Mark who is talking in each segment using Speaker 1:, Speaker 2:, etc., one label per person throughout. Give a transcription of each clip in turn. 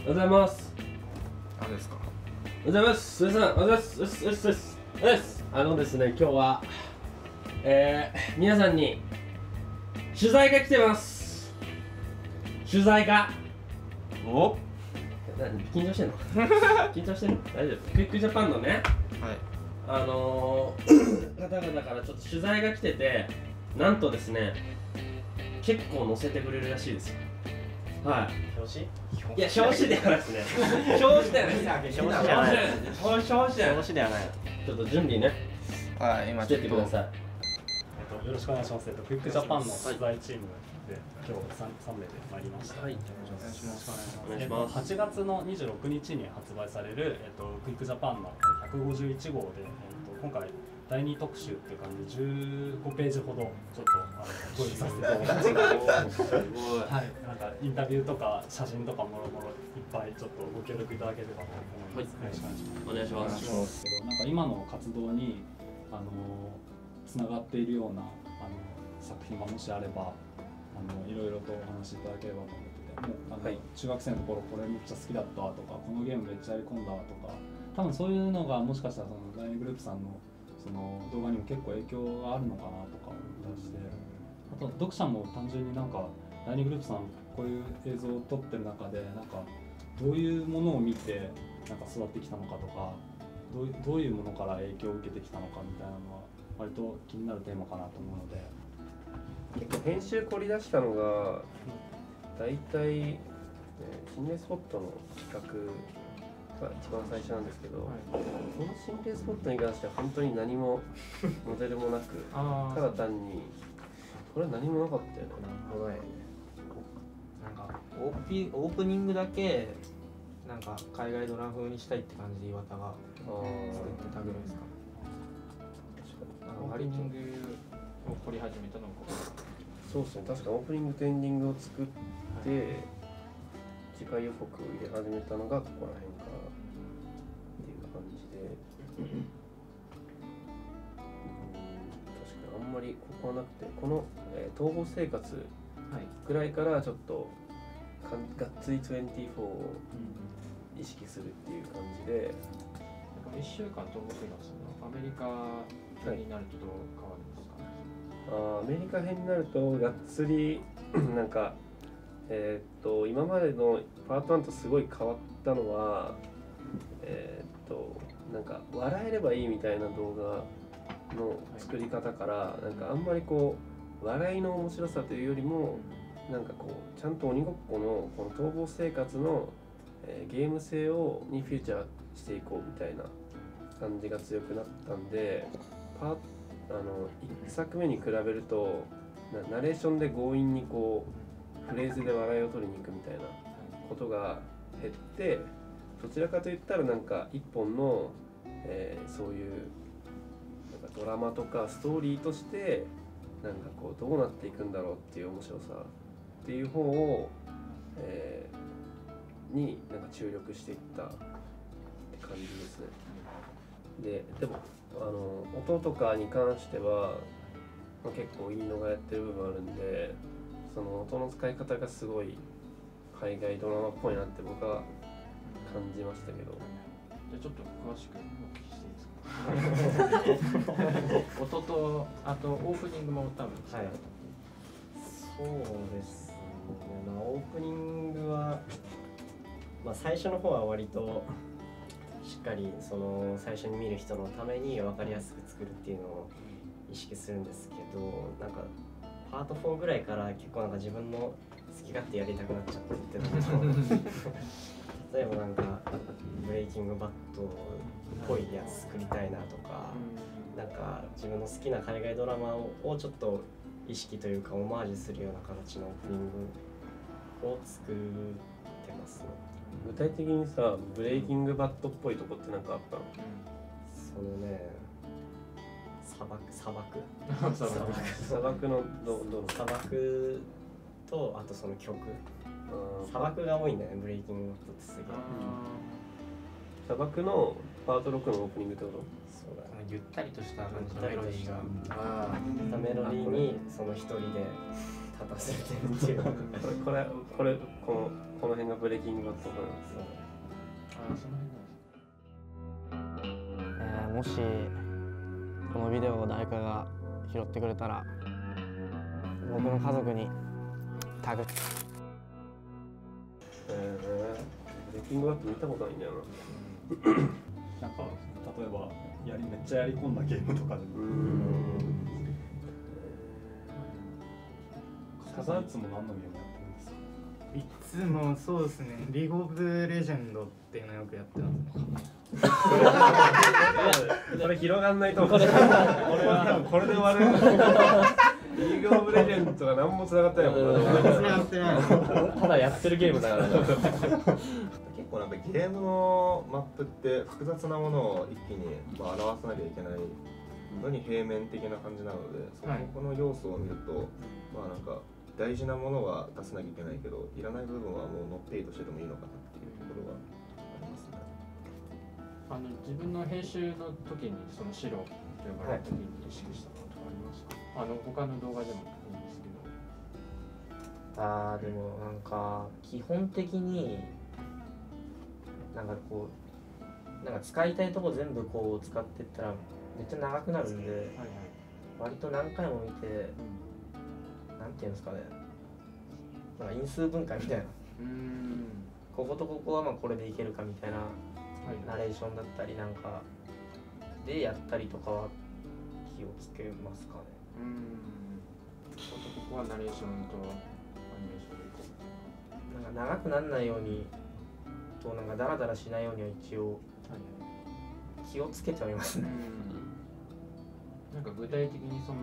Speaker 1: ございます。
Speaker 2: 何ですか。
Speaker 1: おはようございます。皆さん、おはようございます。ですね、今日は、皆さんに取材が来てます。取材が。
Speaker 2: お？
Speaker 1: 緊張してんの？緊張してんの？大丈夫？クイックジャパンのね、
Speaker 2: はい。
Speaker 1: 方々からちょっと取材が来てて、なんとですね、結構載せてくれるらしいですよ。はい。
Speaker 3: 表紙？
Speaker 1: いや、表紙ではないですね。表紙ではない。
Speaker 3: 表紙ではない。
Speaker 1: 表紙ではない。ちょっと準備ね、
Speaker 2: はい、今
Speaker 1: してってください。
Speaker 4: よろしくお願いします。クイックジャパンの取材チームで今日3名で参りました。
Speaker 1: はい。
Speaker 4: よろしくお願いし
Speaker 1: お願いします。
Speaker 4: ます。8月の26日に発売されるクイックジャパンの151号で今回第2特集っていう感じで15ページほどちょっとご用意させていただきました。
Speaker 1: すごい。
Speaker 4: はい。なんかインタビューとか写真とかもろもろいっぱいちょっとご協力いただければと思います。よろしくお願いします。
Speaker 1: お願いします。
Speaker 4: なんか今の活動につながっているような作品がもしあればいろいろとお話しいただければと思ってて、もう中学生の頃これめっちゃ好きだったとか、このゲームめっちゃやり込んだとか、多分そういうのがもしかしたらその第2グループさんのその動画にも結構影響があるのかなとか思ったりして、あと読者も単純になんか第2グループさんこういう映像を撮ってる中でなんかどういうものを見てなんか育ってきたのかとか、どういうものから影響を受けてきたのかみたいなのは割と気になるテーマかなと思うので。
Speaker 1: 結構編集凝り出したのが大体、心霊スポットの企画が一番最初なんですけど、この心霊スポットに関しては本当に何もモデルもなくただ単にこれは何もなかったよね。
Speaker 3: なるほどね。なんかオープニングだけなんか海外ドラ風にしたいって感じで岩田が作ってたぐらいですか。
Speaker 5: オープニングを凝り始めたのが
Speaker 1: そうですね、確かオープニングとエンディングを作って、次回予告を入れ始めたのがここら辺からっていう感じで、確かにあんまりここはなくて、この、逃亡生活ぐらいからちょっとがっつり24を意識するっていう感じで、
Speaker 5: 1週間逃亡生活のアメリカ編になるとどう変わるんですか。
Speaker 1: アメリカ編になるとがっつりなんか今までのパート1とすごい変わったのはなんか笑えればいいみたいな動画の作り方からなんかあんまりこう笑いの面白さというよりもなんかこうちゃんと鬼ごっこのこの逃亡生活のゲーム性にフューチャーしていこうみたいな感じが強くなったんで1作目に比べるとナレーションで強引にこうフレーズで笑いを取りに行くみたいなことが減って、どちらかといったらなんか一本の、そういうなんかドラマとかストーリーとしてなんかこうどうなっていくんだろうっていう面白さっていう方を、になんか注力していったって感じですね。でも音とかに関しては、結構いいのがやってる部分あるんで、その音の使い方がすごい海外ドラマっぽいなって僕は感じましたけど。
Speaker 5: じゃあちょっと詳しくお聞きしていいですか。音とあとオープニングも多分
Speaker 3: はい。そうですね。オープニングは最初の方は割としっかりその最初に見る人のために分かりやすく作るっていうのを意識するんですけど、なんかパート4ぐらいから結構なんか自分の好き勝手やりたくなっちゃってってのと例えばなんかブレイキングバットっぽいやつ作りたいなとか、なんか自分の好きな海外ドラマをちょっと意識というかオマージュするような形のオープニングを作ってますね。
Speaker 1: 具体的にさ、ブレイキングバットっぽいとこって何かあったの？
Speaker 3: そのね、砂漠
Speaker 1: のどの
Speaker 3: 砂漠とあとその曲、砂漠が多いんだよね、ブレイキングバットってすげえ。
Speaker 1: 砂漠のパート6のオープニングってこと？
Speaker 3: そうだね。
Speaker 5: ゆったりとした感じのメロディーが、
Speaker 3: メロディーにその一人で立たせてるっていう
Speaker 1: この辺がブレイキングバットなんですよ。
Speaker 5: その辺なんです。
Speaker 6: もしこのビデオを誰かが拾ってくれたら僕の家族にタグ。
Speaker 1: ブレイキングバット見たことないんだよ
Speaker 4: なんか例えばめっちゃやり込んだゲームとかでもサザンツも何のゲームやってるんですか？
Speaker 7: いつもそうですね、リーグオブレジェンドっていうのよくやってます。
Speaker 1: これ広がんないと思う。俺は多分これで終わる。リーグオブレジェンドが何も繋がってないもん。
Speaker 7: 繋がってない。
Speaker 1: ただやってるゲームだから。
Speaker 2: 結構なんかゲームのマップって複雑なものを一気に表さなきゃいけないのに平面的な感じなので、そこの要素を見ると、なんか大事なものは出さなきゃいけないけど、いらない部分はもうノッペイとしてでもいいのかなっていうところはありますね。
Speaker 5: 自分の編集の時にその白と呼ばれる時に意識したこととかありますか？他の動画でもいいんですけど。
Speaker 6: でもなんか基本的になんかこうなんか使いたいとこ全部こう使ってったらめっちゃ長くなるんで、割と何回も見て、なんていうんですかね、なんか因数分解みたいな、こことここはまあこれでいけるかみたいなナレーションだったりなんかでやったりとかは気をつけますかね。
Speaker 5: ここはナレーションとアニメーションでいこう。
Speaker 6: なんか長くならないようにとなんかダラダラしないようには一応気をつけてはいますね。
Speaker 5: なんか具体的にその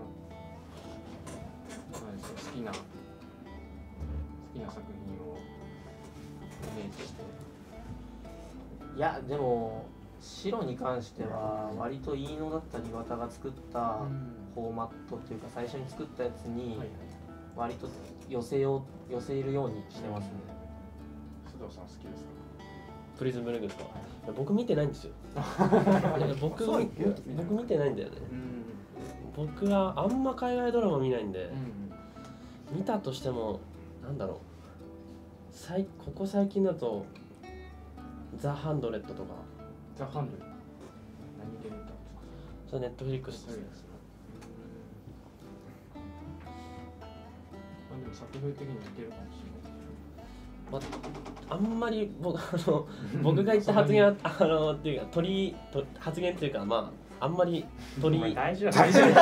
Speaker 5: 好きな作品をイメージして。
Speaker 6: いやでも白に関しては割と飯野だったり岩田が作ったフォーマットというか最初に作ったやつに割と寄せるようにしてますね。
Speaker 5: 須藤さん好きですか？
Speaker 1: プリズムブレイクですか？僕見てないんですよ。僕見てないんだよね。僕はあんま海外ドラマ見ないんで、見たとしてもなんだろう、ここ最近だとザ・ハンドレッドとか。
Speaker 5: ザ・ハンドレッド何で見たんですか？
Speaker 1: それネットフリックスですね。
Speaker 5: でも作風的に似てるかもしれない。
Speaker 1: あんまり僕が言った発言はっていうか発言っていうかあんまり
Speaker 3: 大丈夫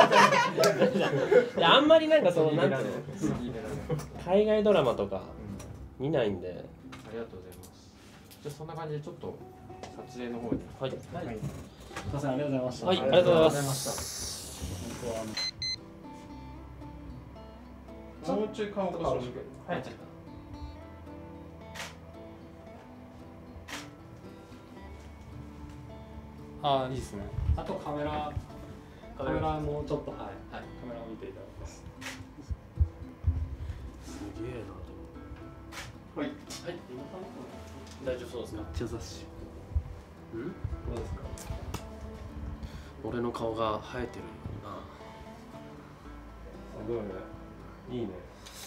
Speaker 1: いやあんまりなんかそのなんていうの海外ドラマとか見ないんで。
Speaker 5: ありがとうございます。じゃあそんな感じでちょっと撮影の方に。
Speaker 1: はい。
Speaker 4: すみません、ありがとうございました。
Speaker 1: はい、ありがとうございます。
Speaker 2: もうちょい顔を
Speaker 1: はい。
Speaker 4: いいですね。あとカメラもちょっとカメラを見ていただきます。
Speaker 1: すげえな。はい。大丈夫そうですか？めっちゃ雑誌。どうですか？俺の顔が生えてるな。
Speaker 4: すごいね。いいね。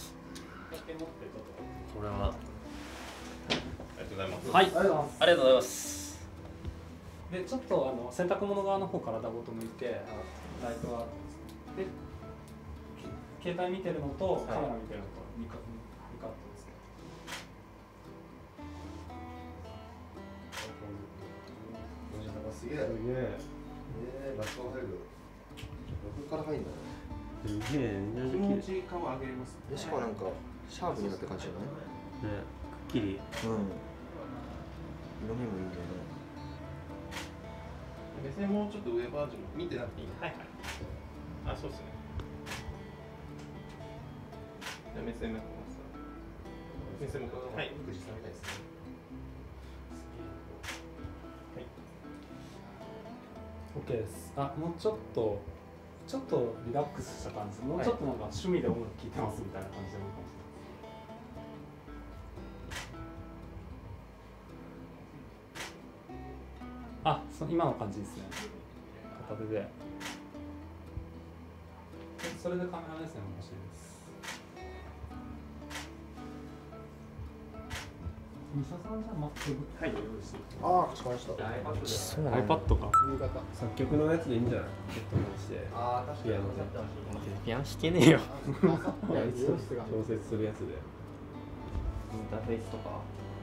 Speaker 1: これは。
Speaker 2: ありがとうございます。
Speaker 1: はい。ありがとうございます。
Speaker 4: でちょっと洗濯物側の方からダボと向いてライトはで携帯見てるのとカメラ見てるのと2カットですね。
Speaker 8: すげえ。ラップが入る。ラップから入るんだね。
Speaker 1: すげえ。
Speaker 2: 気持ちいい顔上げます。
Speaker 8: しかもなんかシャープになって感じじゃない？
Speaker 1: ね、くっきり。
Speaker 8: 色味もいいんだよね。
Speaker 2: 目線もうちょっと上バージョン見てなくていい？はい。あ、そうですね。じゃあ目線もこます。目線もはい。
Speaker 8: 富士山みたいですね。
Speaker 4: OK です。もうちょっとリラックスした感じ。もうちょっとなんか趣味で音楽聴いてますみたいな感じでもいいかもしれない。今の感じですね。片手で。それでカメラ目線も欲しいです。 西田さんじゃあ MacBook 用意してる。
Speaker 8: ああ、かしこまりました。
Speaker 6: そうなんだ。
Speaker 4: iPad か。
Speaker 8: 夕方。
Speaker 1: 作曲のやつでいいんじゃない？ヘッドホンして
Speaker 8: ああ、確かに。
Speaker 1: ピアノで
Speaker 6: ピアノ弾けねえよ。
Speaker 1: いやいつ調節するやつで。
Speaker 6: インターフェースとか。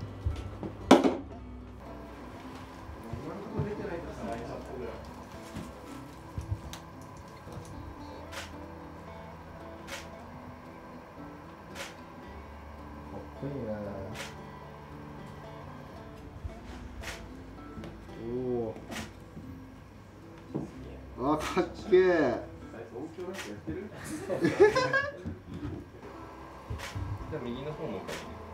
Speaker 8: かっこいいね。おお。あ、かっけえ。
Speaker 1: 音響なしやってる？
Speaker 2: じゃあ右の方も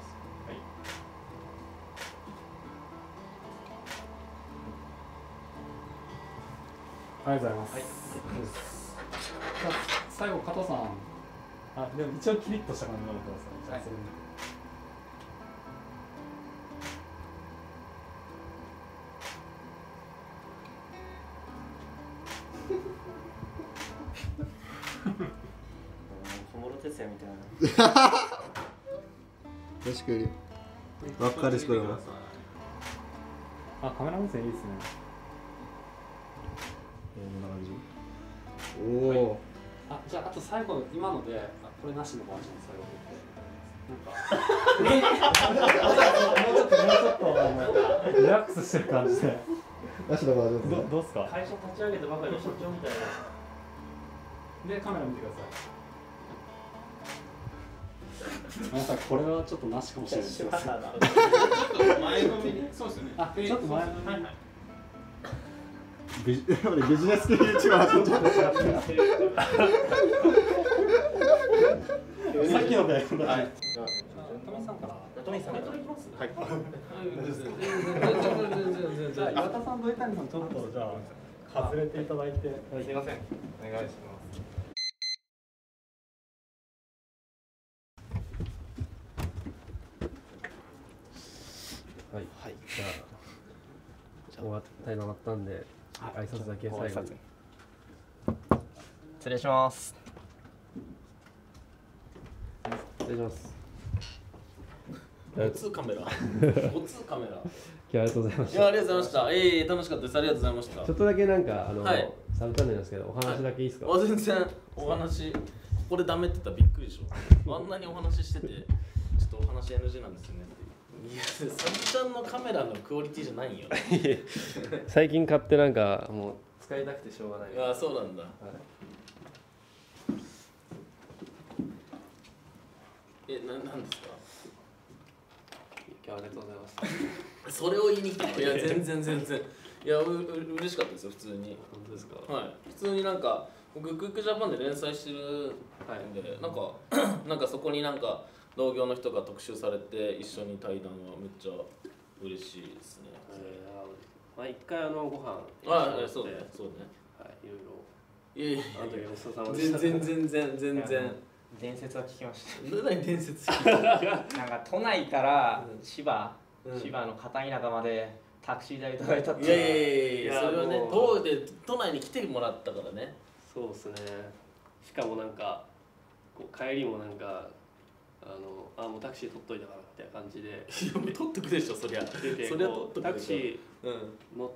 Speaker 4: ありがとうございます。じゃあ最後加藤さん。あ、でも一応キリッとした感じのください。じゃあそれに。
Speaker 3: 小室哲哉みたいな。
Speaker 8: 確かに。わかるですこれも。
Speaker 4: あ、カメラ目線いいですね。
Speaker 8: こんな感じ。おお。
Speaker 4: あ、じゃああと最後今ので、これなしのバージョン最後で。もうちょっとリラックスしてる感じで。
Speaker 8: なしのバージョンですね。
Speaker 4: どうですか？
Speaker 3: 会社立ち上げてばかりの社長みたいな。
Speaker 4: で、カメラ見てください。皆さん、これはちょっとなしかもしれないですよ。
Speaker 5: 前のめり。そうですよね。
Speaker 4: あ、ちょっと前のめり。
Speaker 8: ビジネス系 YouTuber 始めちゃった。
Speaker 4: さっきので。はい。
Speaker 3: トミさんから。トミさんからいきます。はい。
Speaker 4: じゃあ、岩田さんと伊谷さん、ちょっとじゃあ外れていただいて。
Speaker 2: すいません。お願いします。
Speaker 1: はい。じゃあ終わったいの終わったんで挨拶だけ最後に。
Speaker 6: 失礼します。
Speaker 1: 失礼します。
Speaker 9: ごつカメラ。ごつカメラ。
Speaker 1: ありがとうございました。
Speaker 9: いや、ありがとうございました。楽しかったです。ありがとうございました。
Speaker 1: ちょっとだけなんか
Speaker 9: はい
Speaker 1: サブチャンネルなんですけどお話だけいいですか？
Speaker 9: 全然お話ここでダメって言ったらびっくりでしょ。あんなにお話ししててちょっとお話 NG なんですよねっていう。いや、サブちゃんのカメラのクオリティじゃないよ。
Speaker 1: 最近買ってなんかもう使いたくてしょうがない。
Speaker 9: いや、そうなんだ。なんですか？
Speaker 1: ありがとうございます。
Speaker 9: それを言いに来たの？いや、全然。いや、嬉しかったですよ、普通に。
Speaker 1: 本当ですか？
Speaker 9: はい。普通になんか、僕、クックジャパンで連載してるんで、なんかそこになんか、同業の人が特集されて、一緒に対談はめっちゃ嬉しいですね。
Speaker 1: まあ一回ご飯。
Speaker 9: そうね。
Speaker 1: はい、いろいろ。
Speaker 9: いや
Speaker 1: あの時ごちそうさまでした。
Speaker 9: 全然。
Speaker 3: 伝説は聞きました。
Speaker 9: 何伝説？
Speaker 3: なんか都内から千葉の片田舎までタクシー代いただいたって。
Speaker 9: いや、それはね、都内に来てもらったからね。
Speaker 1: そうですね。しかもなんかこう帰りもなんかもうタクシー取っといたからみたいな感じで。
Speaker 9: いや、もう取ってくでしょ、そりゃ。そりゃ取っとく。
Speaker 1: タクシー乗って、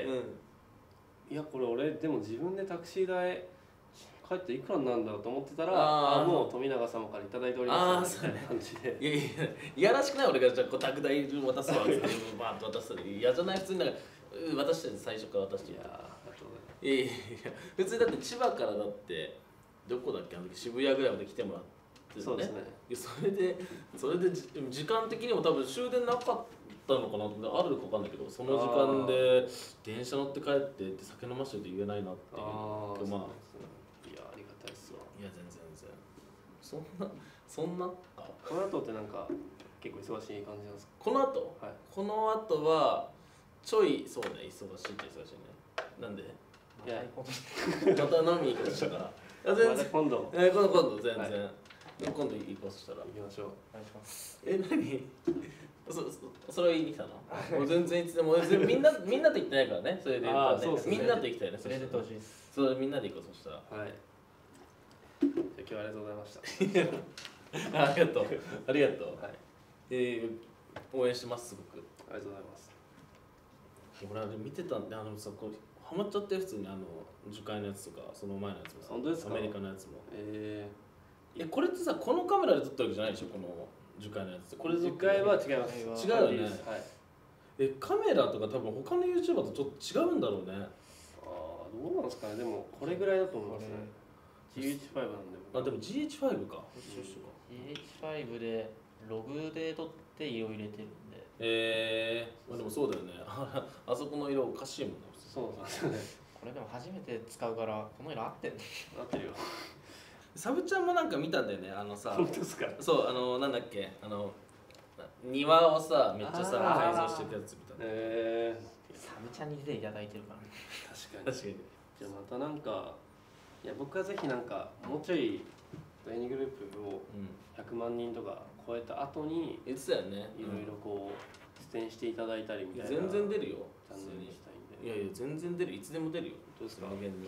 Speaker 1: いやこれ俺でも自分でタクシー代帰っていくらになるんだろうと思ってたら、もう富永様からいただいておりますみたいな感じで。
Speaker 9: いやらしくない？俺がじゃあ宅代渡すわってバーッと渡したら嫌じゃない？普通になんか渡して最初から渡して。いや普通だって千葉からだってどこだっけ、あの時渋谷ぐらいまで来てもらってね。
Speaker 1: そうですね。
Speaker 9: それで時間的にも多分終電なかったのかなってあるのか分かんないけど、その時間で電車乗って帰ってって酒飲ましてて言えないなっていう。まあ
Speaker 1: いや、ありがたいっすわ。
Speaker 9: いや、全然そんなか。
Speaker 1: この後ってなんか結構忙しい感じなんですか？
Speaker 9: この後、
Speaker 1: はい、
Speaker 9: この後はちょいそうね、忙しいって忙しいね。なんで？
Speaker 1: いや、
Speaker 9: また飲み行くとしたから。全然
Speaker 1: 今度。
Speaker 9: 今度全然。今度行こうとしたら。
Speaker 1: 行きましょう。
Speaker 3: お願いします。
Speaker 9: 何？それを言いに来たの？もう全然いつでもみんなと行ってないからね。それで言ったらね。みんなと行きたいね。
Speaker 3: それでほしいです。
Speaker 9: それみんなで行こうとしたら。
Speaker 1: はい。今日はありがとうございました。
Speaker 9: ありがとう。はい。 応援してますすごく。
Speaker 1: ありがとうございます。
Speaker 9: 俺あれ見てたんでさこうハマっちゃって普通に樹海のやつとかその前のやつもさ
Speaker 1: 本当ですか？
Speaker 9: アメリカのやつも。
Speaker 1: こ
Speaker 9: れってさこのカメラで撮ったわけじゃないでしょこの樹海のやつって。これ
Speaker 1: 樹海は違います。
Speaker 9: 違うよね。
Speaker 1: はい。
Speaker 9: カメラとか多分他の YouTuber とちょっと違うんだろうね。
Speaker 1: ああどうなんですかね。でもこれぐらいだと思いますね。GH5 なんで。
Speaker 9: あでも GH5 か。
Speaker 6: GH5 でログで撮って色入れてるんで。
Speaker 9: まあでもそうだよね。あそこの色おかしいもんね。
Speaker 1: そうなんですよね。
Speaker 6: これでも初めて使うからこの色合ってんの？
Speaker 1: 合ってるよ。
Speaker 9: サブちゃんもなんか見たんだよね。さ。
Speaker 1: 本当ですか？
Speaker 9: そうなんだっけ庭をさめっちゃさ改造してるやつみたいな。
Speaker 6: サブちゃんに出ていただいてるからね。
Speaker 1: 確かに。じゃあまたなんかいや僕はぜひなんかもうちょい第2グループを100万人とか超えた後に
Speaker 9: 言ってたよね。
Speaker 1: いろいろこう出演していただいたりみたいな。
Speaker 9: 全然出るよ。
Speaker 1: チャンネルにしたいんで。
Speaker 9: いやいや全然出る。いつでも出るよ。
Speaker 1: どうですか？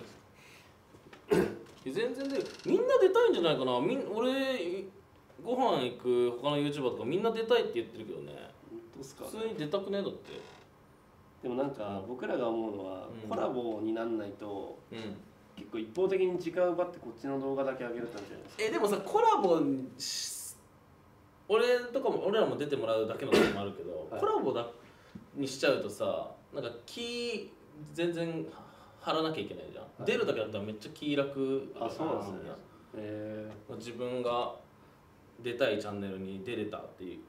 Speaker 9: 全然出る。みんな出たいんじゃないかな。俺ご飯行く他の YouTuber とかみんな出たいって言ってるけどね。
Speaker 1: どうですか？
Speaker 9: 普通に出たくねだって。
Speaker 1: でもなんか僕らが思うのはコラボになんないと
Speaker 9: うん。
Speaker 1: 結構一方的に時間を奪ってこっちの動画だけ上げるってなんじゃないですか。
Speaker 9: でもさコラボ俺らも出てもらうだけのこともあるけど、
Speaker 1: はい
Speaker 9: コラボにしちゃうとさなんか気全然張らなきゃいけないじゃん、出るだけだったらめっちゃ気楽。
Speaker 1: あ、そうなんですね。
Speaker 9: 自分が出たいチャンネルに出れたっていう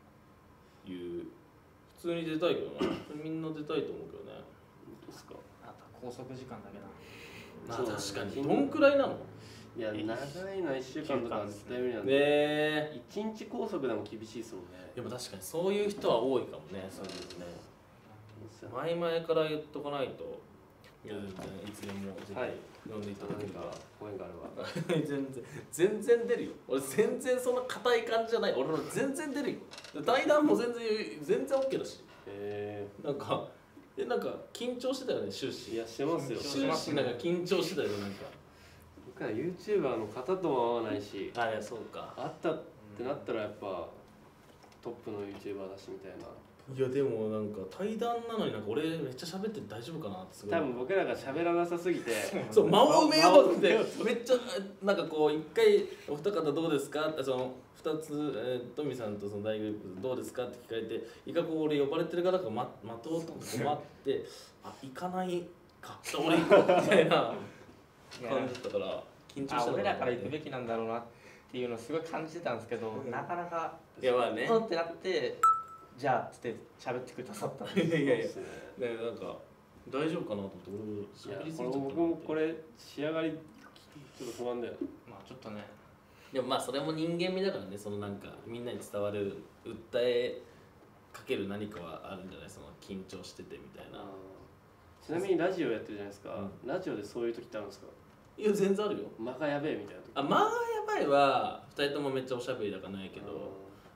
Speaker 9: 普通に出たいけどね。みんな出たいと思うけどね。
Speaker 1: どうですか？
Speaker 6: あと拘束時間だけだ。
Speaker 9: まあ確かに。どんくらいなの？
Speaker 1: いや長いの1週間とか絶対無理なん
Speaker 9: で。
Speaker 1: 1日拘束でも厳しいですもんね。
Speaker 9: でも確かにそういう人は多いかもね。そういうね。前々から言っとかないと。いやいつでも呼んでいただければ
Speaker 1: ご縁があるわ。
Speaker 9: 全然出るよ。俺全然そんな硬い感じじゃない。俺全然出るよ。対談も全然 OK だし。なんか緊張してたよね終始。
Speaker 1: いやしてますよ。
Speaker 9: 終始なんか緊張してたよねなんか。
Speaker 1: 僕は YouTuber の方とも会わないし。
Speaker 9: あいやそうか。
Speaker 1: 会ったってなったらやっぱトップの YouTuber だしみたいな。
Speaker 9: いやでもなんか対談なのになんか俺めっちゃ喋って大丈夫かなってすごい。
Speaker 1: 多分僕らが喋らなさすぎて
Speaker 9: そう間を埋めようとってめっちゃなんかこう一回お二方どうですかってその2つトミさんとその大グループどうですかって聞かれて一回こう俺呼ばれてる方が待とうと待ってあ行かないか俺行こうみたいな感じだったから緊張した。
Speaker 6: 俺らから行くべきなんだろうなっていうのをすごい感じてたんですけど、なかなか
Speaker 9: いやまあね
Speaker 6: そうってなってじゃあつって喋ってくださったんで。
Speaker 9: いやねなんか大丈夫かなと思って俺喋りすぎちゃった。
Speaker 1: 僕もこれ仕上がりちょっと不安だよ。
Speaker 6: まあちょっとね。
Speaker 9: でもまあそれも人間味だからね。そのなんかみんなに伝わる訴えかける何かはあるんじゃない。その緊張しててみたいな。
Speaker 1: ちなみにラジオやってるじゃないですか、ラジオでそういう時ってあるんですか？
Speaker 9: いや全然あるよ。
Speaker 1: 間がやべえみたいな時。
Speaker 9: あ間がやばいは2人ともめっちゃおしゃべりだからないけど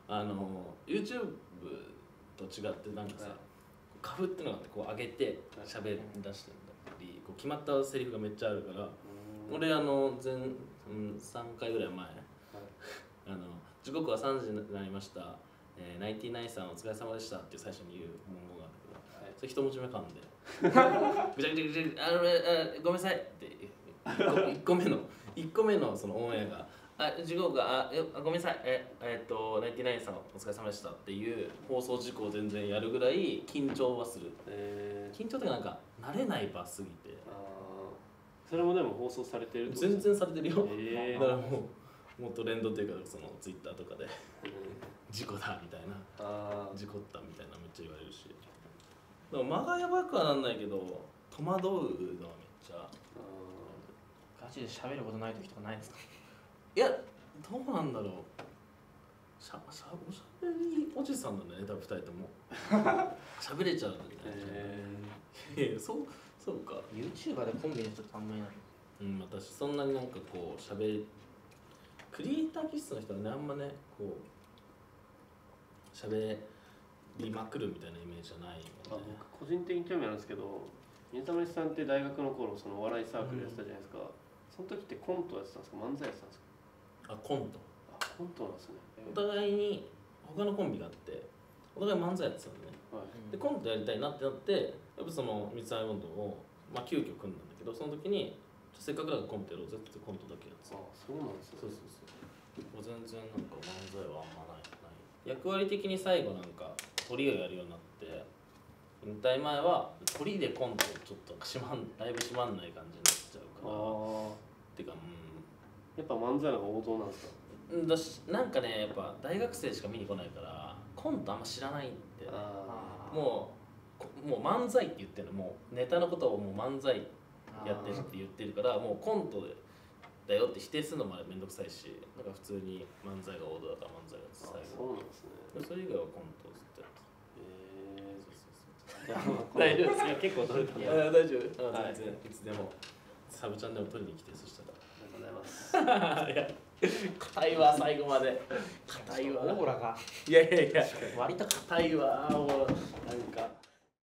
Speaker 9: YouTube と違ってなんかさ、カフってのがあってこう上げて喋り出してたりこう決まったセリフがめっちゃあるから俺3回ぐらい前時刻は3時になりました、ナインティナインさんお疲れ様でしたって最初に言う文言があるけど、それ一文字目噛んでぐちゃぐちゃぐちゃごめんなさいって1個目のそのオンエアが時刻がごめんなさいナインティナインさんお疲れ様でしたっていう放送事故を全然やるぐらい緊張はする。緊張ってなんか慣れない場すぎて。
Speaker 1: それもでも放送されてる。
Speaker 9: 全然されてるよ。だからもっと連動っていうかそのツイッターとかで事故だみたいな事故ったみたいなめっちゃ言われるし。でも間がやばくはなんないけど戸惑うのはめっちゃ。
Speaker 6: ガチで喋ることない時とかないですか？
Speaker 9: いや、どうなんだろう。おしゃべりおじさんなんだね、多分2人とも。喋れちゃうんだね。そうか。
Speaker 6: YouTuber でコンビの人ってあんまりいない。
Speaker 9: 私そんなになんかこう喋りクリエイター気質の人はねあんまねこう喋りまくるみたいなイメージじゃないので、
Speaker 1: 僕個人的に興味あるんですけど、水溜さんって大学の頃そのお笑いサークルやってたじゃないですか。その時ってコントやってたんですか、漫才やってたんですか？
Speaker 9: コント。
Speaker 1: コントなんですね。
Speaker 9: お互いに他のコンビがあってお互い漫才やってたのね、でコントやりたいなってなってやっぱその三つ編みボンドを、まあ、急遽組んだんだけど、その時にせっかくだからコントやろうぜってコントだけやってた。
Speaker 1: そうなんですね。
Speaker 9: そう全然なんか漫才はあんまない役割的に最後なんか鳥をやるようになって、引退前は鳥でコントちょっとだいぶ閉まんない感じになっちゃうから、っていうか
Speaker 1: やっぱ漫才の方が王道なんですか？
Speaker 9: だしなんかねやっぱ大学生しか見に来ないからコントあんま知らないんで、もう漫才って言ってるの、もうネタのことをもう漫才やってるって言ってるから、もうコントでだよって否定するのもめんどくさいし、なんか普通に漫才が王道だから漫才が最後。
Speaker 1: そうなんですね。
Speaker 9: それ以外はコントをずっとやった。大丈夫ですよ。結構取れた。大丈夫。全然いつでもサブチャンネル取りに来て、そしたら。ありがとうございます。いや硬いわ最後まで。硬いわ。
Speaker 6: オーラが。
Speaker 9: いや割と硬いわもう。